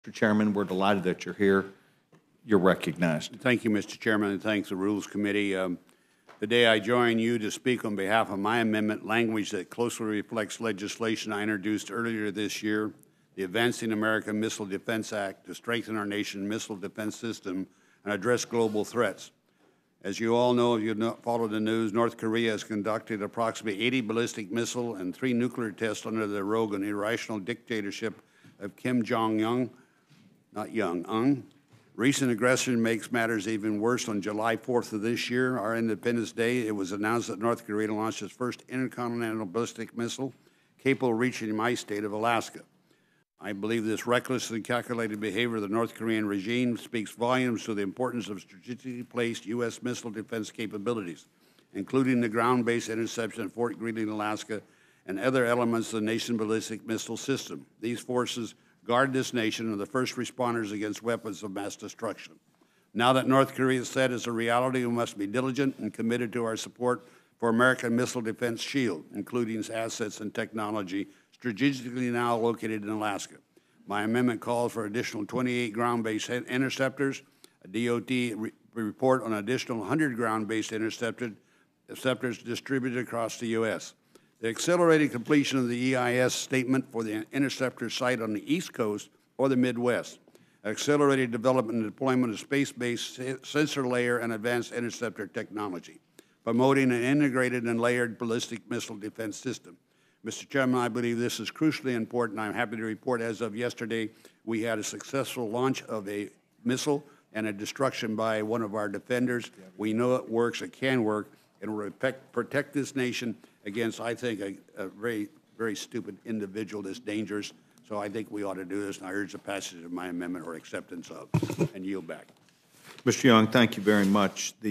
Mr. Chairman, we're delighted that you're here. You're recognized. Thank you, Mr. Chairman, and thanks the Rules Committee. The day I join you to speak on behalf of my amendment, language that closely reflects legislation I introduced earlier this year, the Advancing American Missile Defense Act, to strengthen our nation's missile defense system and address global threats. As you all know, if you've not followed the news, North Korea has conducted approximately 80 ballistic missile and 3 nuclear tests under the rogue and irrational dictatorship of Kim Jong-un, not Young-un. Recent aggression makes matters even worse. On July 4th of this year, our Independence Day, it was announced that North Korea launched its first intercontinental ballistic missile capable of reaching my state of Alaska. I believe this reckless and calculated behavior of the North Korean regime speaks volumes to the importance of strategically placed U.S. missile defense capabilities, including the ground-based interception at Fort Greely, Alaska, and other elements of the nation's ballistic missile system. These forces guard this nation and are the first responders against weapons of mass destruction. Now that North Korea's threat is a reality, we must be diligent and committed to our support for American Missile Defense Shield, including its assets and technology strategically now located in Alaska. My amendment calls for additional 28 ground-based interceptors, a DOD report on additional 100 ground-based interceptors distributed across the U.S. The accelerated completion of the EIS statement for the interceptor site on the East Coast or the Midwest, accelerated development and deployment of space-based sensor layer and advanced interceptor technology, promoting an integrated and layered ballistic missile defense system. Mr. Chairman, I believe this is crucially important. I'm happy to report as of yesterday, we had a successful launch of a missile and a destruction by one of our defenders. We know it works, it can work, and will protect this nation against, I think, a very, very stupid individual that's dangerous. So I think we ought to do this, and I urge the passage of my amendment or acceptance of, and yield back. Mr. Young, thank you very much.